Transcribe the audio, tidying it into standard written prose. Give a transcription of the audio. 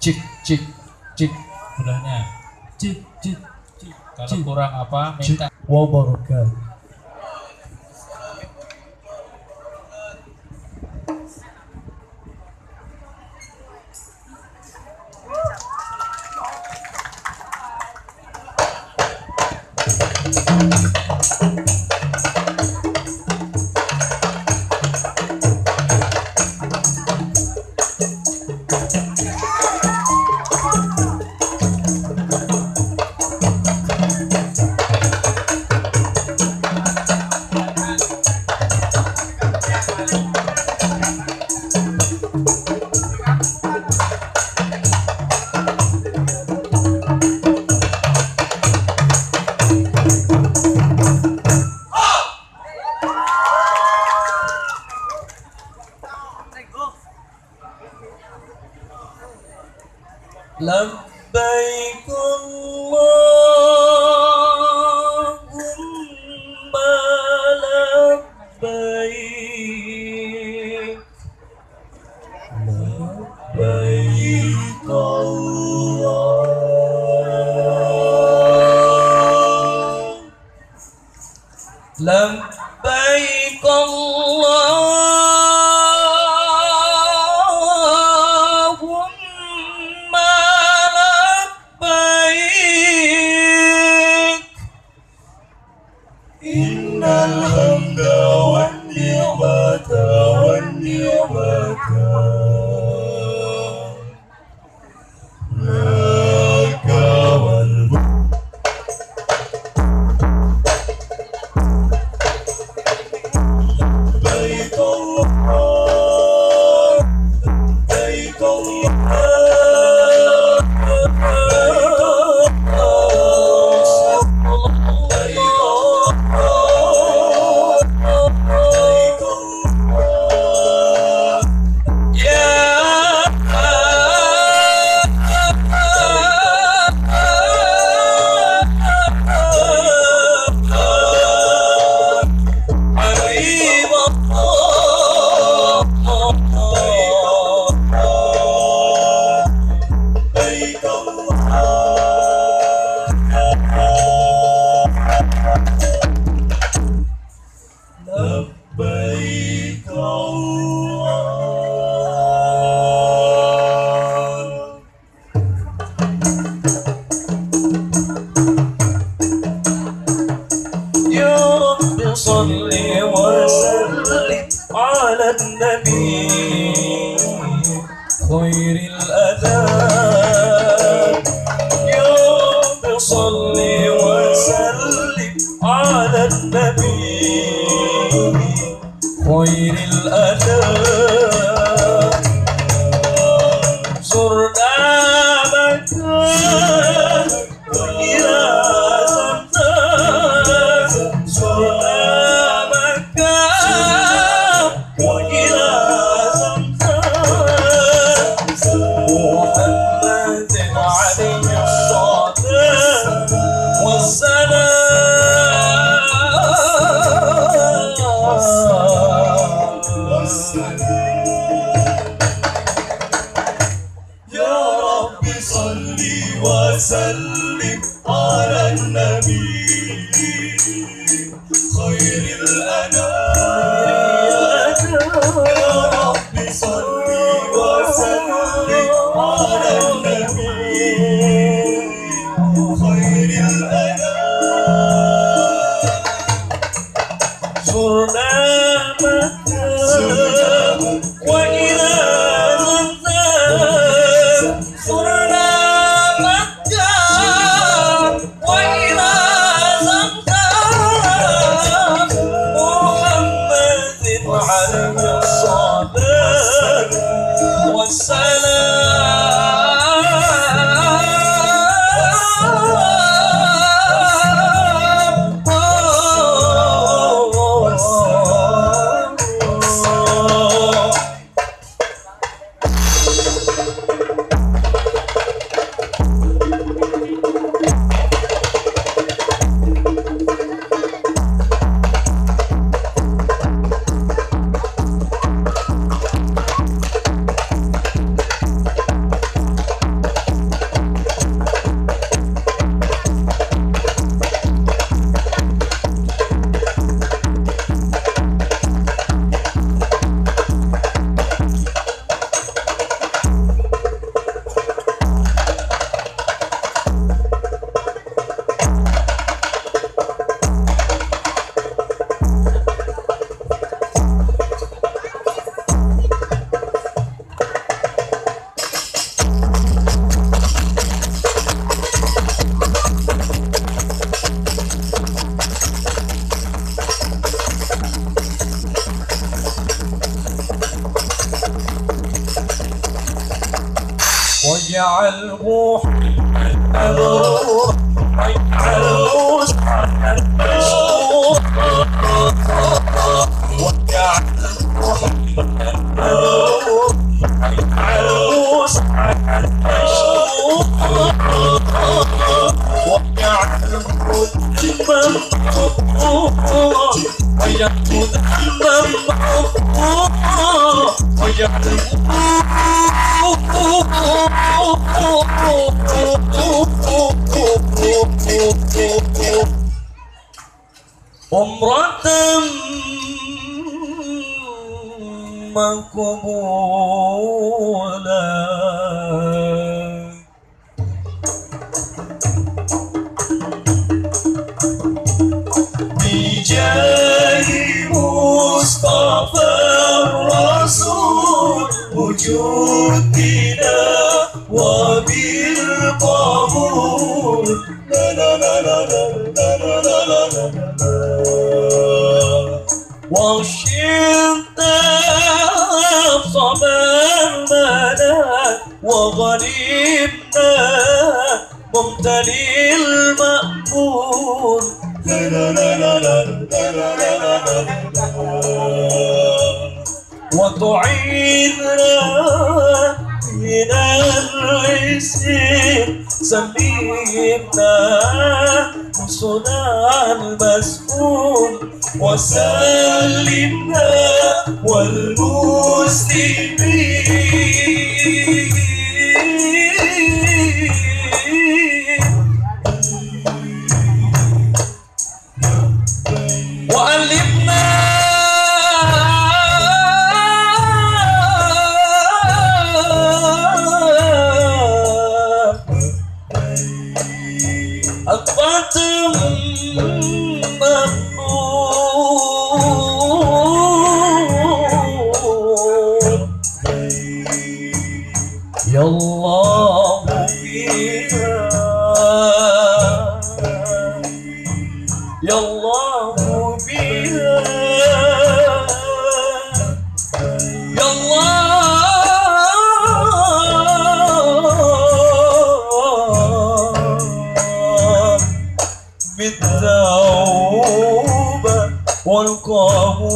Cik, cik, cik. Udahnya. Cik, cik, cik. Kalau kurang apa minta. Wabarakatuh. Labbaik Allahumma labbaik. Labbaik Allah. Labbaik Allahumma labbaik. Innal hamda wan ni'mata laka wal mulk. Labbaik Allah, labbaik Labbaik Allah. Ya Rabbi salli wa sallim ala nabi khairil adab. Ya Rabbi salli wa sallim ala nabi خير الأدب. زرنا مكة وإلى زمزم. زرنا مكة وإلى زمزم. محمد عليه الصلاة والسلام. يا رب صل وسلم على النبي خير الأنام. يا رب صل وسلم على النبي خير الأنام. زرنا مكة وإلى زمزم. زرنا مكة واجعله مبروك واجعله عمرة مقبولة بجاه مصطفى الرسول وجودنا وبالقبول لا لا لا لا لا لا لا لا لا وشلنا صبرنا وغنمنا ممتلئ المأمون لا لا لا لا لا لا لا لا لا وتعيننا من الرسل سلمنا رسلنا المسؤول وسلمنا والمسلمين وألفنا الباطل يا الله فيها يا الله بها يا الله بالتوبة والقبول